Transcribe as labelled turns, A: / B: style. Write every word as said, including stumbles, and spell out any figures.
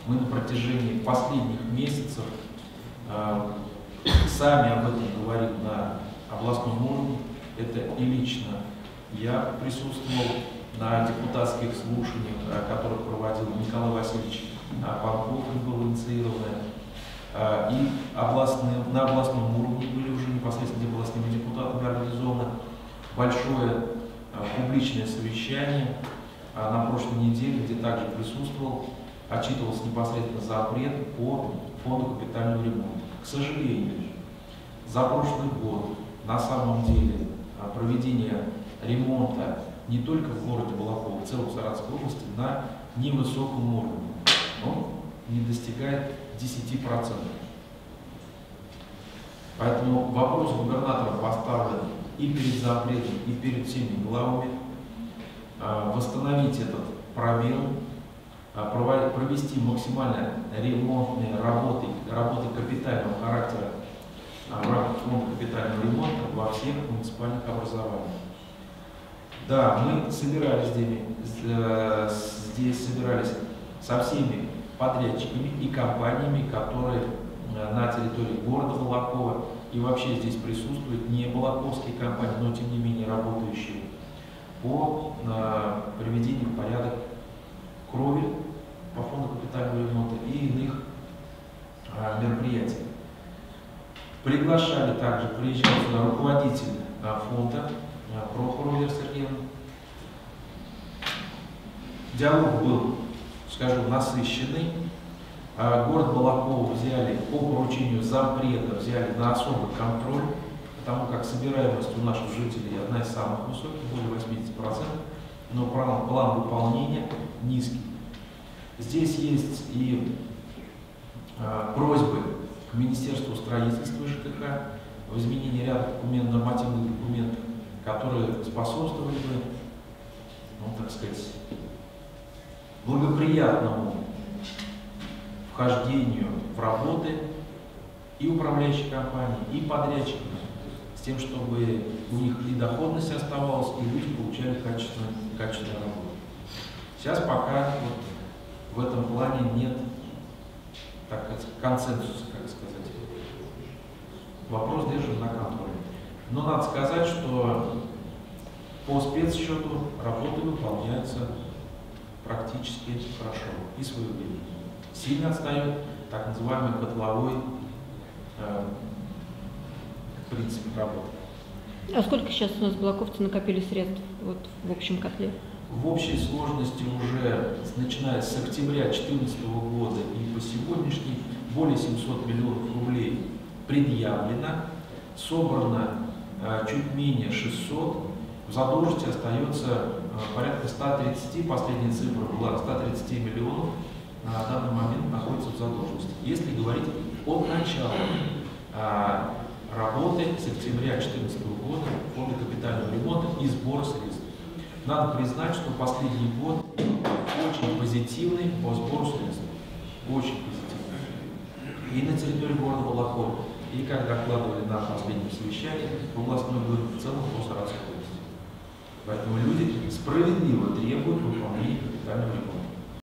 A: Мы на протяжении последних месяцев э, сами об этом говорим на областном уровне. Это и лично я присутствовал на депутатских слушаниях, которых проводил Николай Васильевич Панков, было инициировано. И областные, на областном уровне были уже непосредственно областными депутатами организовано большое публичное совещание на прошлой неделе, где также присутствовал, отчитывался непосредственно запрет по фонду капитального ремонта. К сожалению, за прошлый год на самом деле проведение ремонта не только в городе Балаково, в целом Саратовской области на невысоком уровне. Он не достигает десяти процентов. Поэтому вопрос губернатора поставлен и перед запретом, и перед всеми главами восстановить этот пробел, провести максимально ремонтные работы, работы капитального характера в рамках фонда капитального ремонта во всех муниципальных образованиях. Да, мы собирались здесь, здесь собирались со всеми подрядчиками и компаниями, которые на территории города Балакова и вообще здесь присутствуют не балаковские компании, но тем не менее работающие по э, приведению в порядок кровель по фонду капитального ремонта и иных э, мероприятий. Приглашали также, приезжал сюда руководитель э, фонда э, Прохорова Вера Сергеевна. Диалог был, скажу, насыщенный. Город Балаково взяли по поручению зампреда, взяли на особый контроль, потому как собираемость у наших жителей одна из самых высоких, более восьмидесяти процентов, но план, план выполнения низкий. Здесь есть и э, просьбы к Министерству строительства и ЖКХ в изменении ряда документов, нормативных документов, которые способствовали бы, ну, так сказать, благоприятному вхождению в работы и управляющей компании, и подрядчиков, с тем, чтобы у них и доходность оставалась, и люди получали качественную, качественную работу. Сейчас пока вот в этом плане нет, так сказать, консенсуса, как сказать. Вопрос держим на контроле. Но надо сказать, что по спецсчету работы выполняются практически хорошо и своевременно. Сильно отстает так называемый котловой э, принцип работы.
B: А сколько сейчас у нас балаковцы накопили средств вот, в общем котле?
A: В общей сложности уже, начиная с октября две тысячи четырнадцатого года и по сегодняшний, более семисот миллионов рублей предъявлено, собрано э, чуть менее шестисот, в задолженности остается э, порядка ста тридцати, последняя цифра была ста тридцати миллионов, на данный момент находится в задолженности. Если говорить от начала а, работы с октября две тысячи четырнадцатого года фонда капитального ремонта и сбора средств. Надо признать, что последний год очень позитивный по сбору средств. Очень позитивный. И на территории города Балакова, и как докладывали на последнем совещании, в областной бюро в целом по Саратовской области. Поэтому люди справедливо требуют выполнения капитального ремонта.